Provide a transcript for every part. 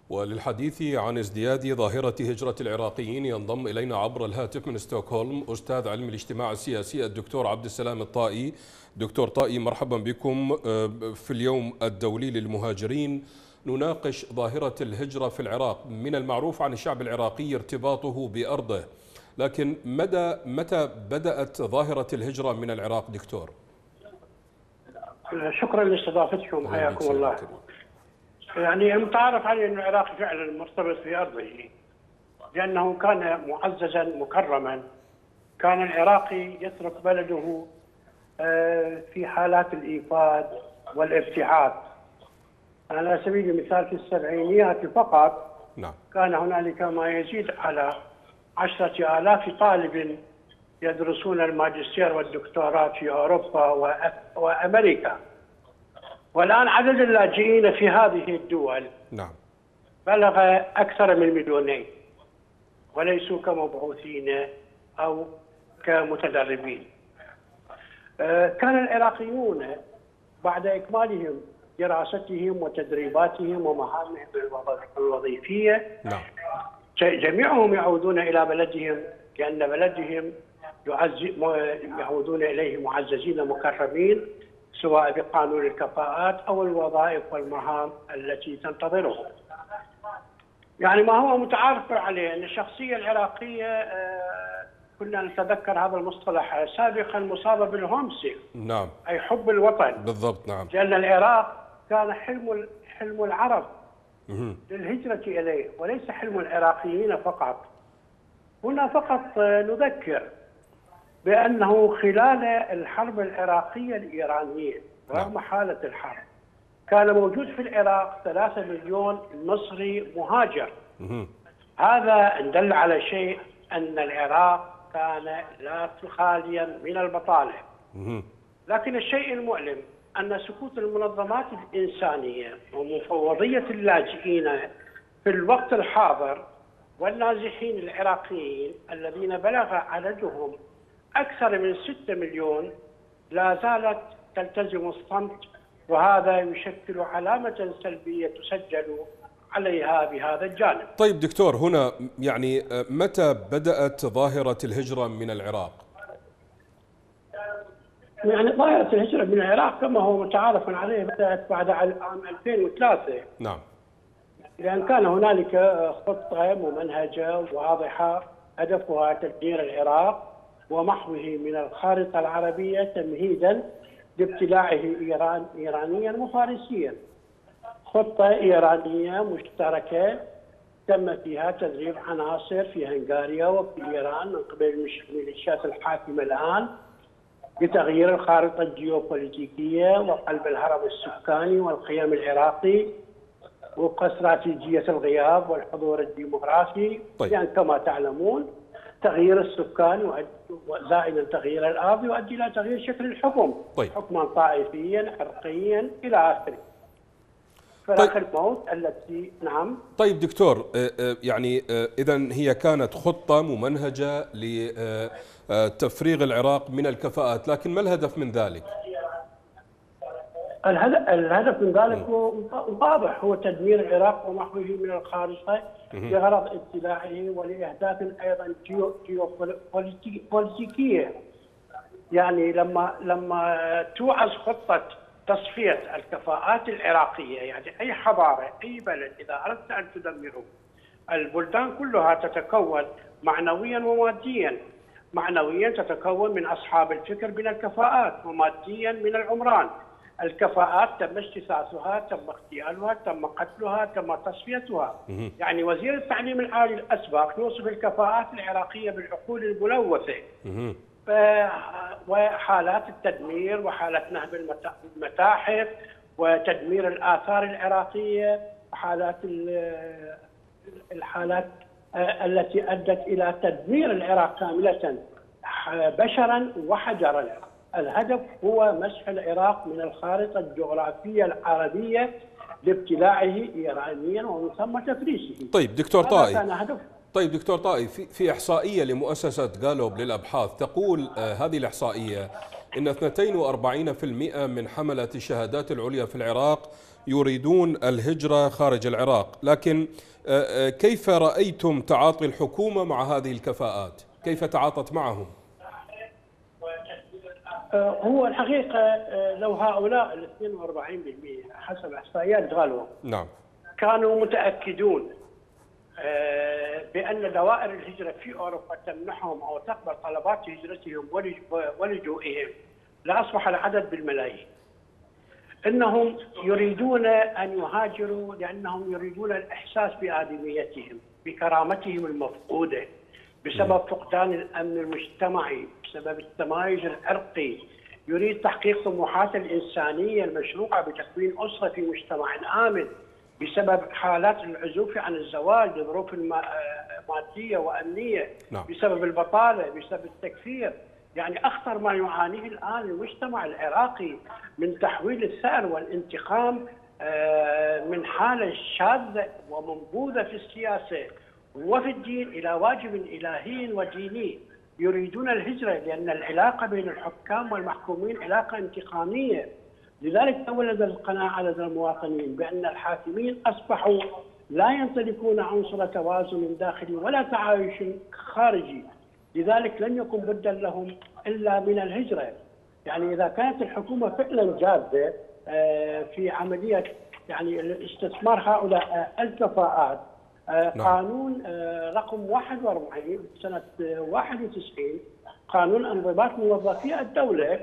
وللحديث عن ازدياد ظاهرة هجرة العراقيين ينضم إلينا عبر الهاتف من ستوكهولم أستاذ علم الاجتماع السياسي الدكتور عبد السلام الطائي. دكتور طائي، مرحبا بكم. في اليوم الدولي للمهاجرين نناقش ظاهرة الهجرة في العراق. من المعروف عن الشعب العراقي ارتباطه بأرضه، لكن متى بدأت ظاهرة الهجرة من العراق دكتور؟ شكرا لاستضافتكم، حياكم الله. يعني المتعارف عليه أن العراق فعلا مرتبط بأرضه، لأنه كان معززا مكرما. كان العراقي يترك بلده في حالات الإيفاد والابتعاث. على سبيل المثال في السبعينيات فقط كان هنالك ما يزيد على 10,000 طالب يدرسون الماجستير والدكتوراه في أوروبا وأمريكا. والآن عدد اللاجئين في هذه الدول بلغ أكثر من 2,000,000، وليسوا كمبعوثين أو كمتدربين. كان العراقيون بعد إكمالهم دراستهم وتدريباتهم ومهامهم الوظيفية جميعهم يعودون إلى بلدهم، لأن بلدهم يعودون إليه معززين مكرمين، سواء بقانون الكفاءات أو الوظائف والمهام التي تنتظرهم. يعني ما هو متعارف عليه أن الشخصية العراقية كنا نتذكر هذا المصطلح سابقا مصابة بالهومسيك، أي حب الوطن. بالضبط، لأن العراق كان حلم العرب للهجرة إليه، وليس حلم العراقيين فقط. هنا فقط نذكر بأنه خلال الحرب العراقية الإيرانية رغم حالة الحرب كان موجود في العراق 3 مليون مصري مهاجر. هذا دل على شيء، أن العراق كان لا خاليا من البطالة. لكن الشيء المؤلم أن سكوت المنظمات الإنسانية ومفوضية اللاجئين في الوقت الحاضر والنازحين العراقيين الذين بلغ عددهم أكثر من 6 مليون لا زالت تلتزم الصمت، وهذا يشكل علامة سلبية تسجل عليها بهذا الجانب. طيب دكتور، هنا يعني متى بدأت ظاهرة الهجرة من العراق؟ يعني ظاهرة الهجرة من العراق كما هو متعارف عليه بدأت بعد عام 2003. لأن كان هنالك خطة ممنهجة واضحة هدفها تدمير العراق ومحوه من الخارطة العربية تمهيدا لابتلاعه إيرانيا وفارسيا. خطة إيرانية مشتركة تم فيها تدريب عناصر في هنغاريا وفي إيران من قبل الميليشيات الحاكمة الآن لتغيير الخارطة الجيوبوليتيكية وقلب الهرم السكاني والقيم العراقي وفق استراتيجية الغياب والحضور الديموغرافي. يعني كما تعلمون تغيير السكان وزائدا تغيير الأرض يؤدي إلى تغيير شكل الحكم. حكما طائفيا عرقيا إلى آخره. فراخ الموت التي طيب دكتور، يعني إذن هي كانت خطة ممنهجة لتفريغ العراق من الكفاءات، لكن ما الهدف من ذلك؟ الهدف من ذلك هو واضح، هو تدمير العراق ومحوه من الخارطة لغرض ابتلاعه ولأهداف أيضا جيوبوليتيكية. يعني لما توعز خطة تصفية الكفاءات العراقية، يعني أي حضارة أي بلد إذا أردت أن تدمره، البلدان كلها تتكون معنويا وماديا. معنويا تتكون من أصحاب الفكر من الكفاءات، وماديا من العمران. الكفاءات تم اجتثاثها، تم اغتيالها، تم قتلها، تم تصفيتها. يعني وزير التعليم العالي الأسبق يوصف الكفاءات العراقية بالعقول الملوثة. وحالات التدمير وحالات نهب المتاحف وتدمير الآثار العراقية وحالات الحالات التي أدت إلى تدمير العراق كاملة بشرا وحجرا. الهدف هو مسح العراق من الخارطة الجغرافية العربية لابتلاعه إيرانيا ومن ثم تفريسه. طيب دكتور طائي، في إحصائية لمؤسسة غالوب للأبحاث تقول هذه الإحصائية إن 42% من حملة الشهادات العليا في العراق يريدون الهجرة خارج العراق، لكن كيف رأيتم تعاطي الحكومة مع هذه الكفاءات؟ كيف تعاطت معهم؟ هو الحقيقة لو هؤلاء ال 42% حسب إحصائيات غالوا نعم كانوا متأكدون بأن دوائر الهجرة في أوروبا تمنحهم أو تقبل طلبات هجرتهم ولجوئهم لأصبح العدد بالملايين. إنهم يريدون أن يهاجروا لأنهم يريدون الإحساس بآدميتهم، بكرامتهم المفقودة بسبب فقدان الأمن المجتمعي، بسبب التمايز العرقي. يريد تحقيق طموحات الإنسانية المشروعة بتكوين أسرة في مجتمع آمن بسبب حالات العزوف عن الزواج لظروف مادية وأمنية، بسبب البطالة، بسبب التكفير. يعني أخطر ما يعانيه الآن المجتمع العراقي من تحويل الثأر والانتقام من حالة شاذة ومنبوذة في السياسة وفي الدين إلى واجب إلهي وديني. يريدون الهجرة لأن العلاقة بين الحكام والمحكومين علاقة انتقامية. لذلك تولد القناعة لدى المواطنين بأن الحاكمين أصبحوا لا يمتلكون عنصر توازن داخلي ولا تعايش خارجي، لذلك لن يكن بدا لهم إلا من الهجرة. يعني إذا كانت الحكومة فعلا جادة في عملية يعني استثمار هؤلاء الكفاءات، قانون رقم 41 سنة 91 قانون انضباط موظفي الدولة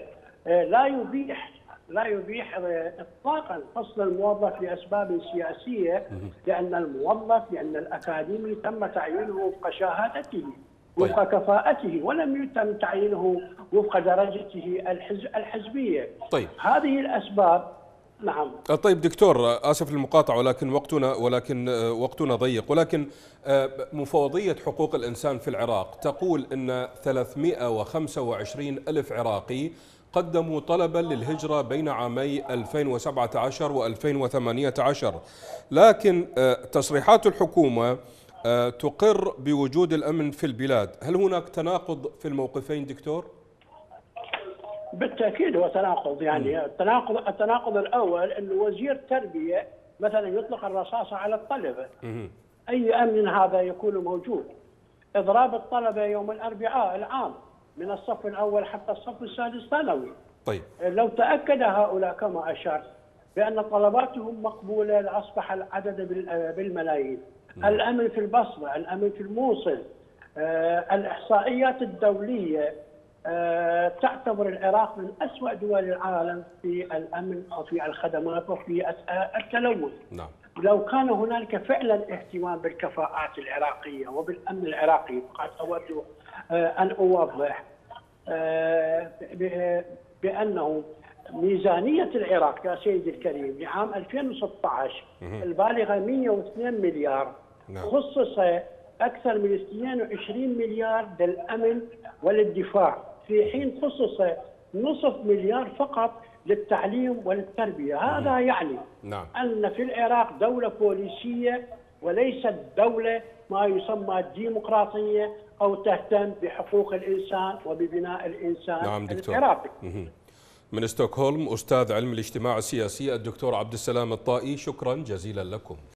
لا يبيح اطلاقا فصل الموظف لاسباب سياسيه، لان الاكاديمي تم تعيينه وفق شهادته وفق كفاءته ولم يتم تعيينه وفق درجته الحزبيه. طيب. هذه الاسباب. نعم. طيب دكتور، آسف للمقاطعة ولكن وقتنا ضيق، ولكن مفوضية حقوق الإنسان في العراق تقول أن 325 ألف عراقي قدموا طلبا للهجرة بين عامي 2017 و2018، لكن تصريحات الحكومة تقر بوجود الأمن في البلاد. هل هناك تناقض في الموقفين دكتور؟ بالتأكيد هو تناقض. يعني التناقض الأول أن وزير التربية مثلا يطلق الرصاصة على الطلبة. أي أمن هذا يكون موجود؟ إضراب الطلبة يوم الأربعاء العام من الصف الأول حتى الصف السادس ثانوي. طيب. لو تأكد هؤلاء كما أشرت بأن طلباتهم مقبولة لأصبح العدد بالملايين. الأمن في البصرة، الأمن في الموصل. الإحصائيات الدولية تعتبر العراق من أسوأ دول العالم في الأمن وفي الخدمات وفي التلوث. نعم. لو كان هنالك فعلا اهتمام بالكفاءات العراقية وبالأمن العراقي، قد أود أن أوضح بأنه ميزانية العراق يا سيدي الكريم لعام 2016 البالغة 102 مليار، خصص أكثر من 22 مليار للأمن وللدفاع، في حين خصص نصف مليار فقط للتعليم وللتربية. هذا يعني أن في العراق دولة بوليسية وليست دولة ما يسمى ديمقراطية أو تهتم بحقوق الإنسان وببناء الإنسان العراقي. من ستوكهولم أستاذ علم الاجتماع السياسي الدكتور عبد السلام الطائي، شكرا جزيلا لكم.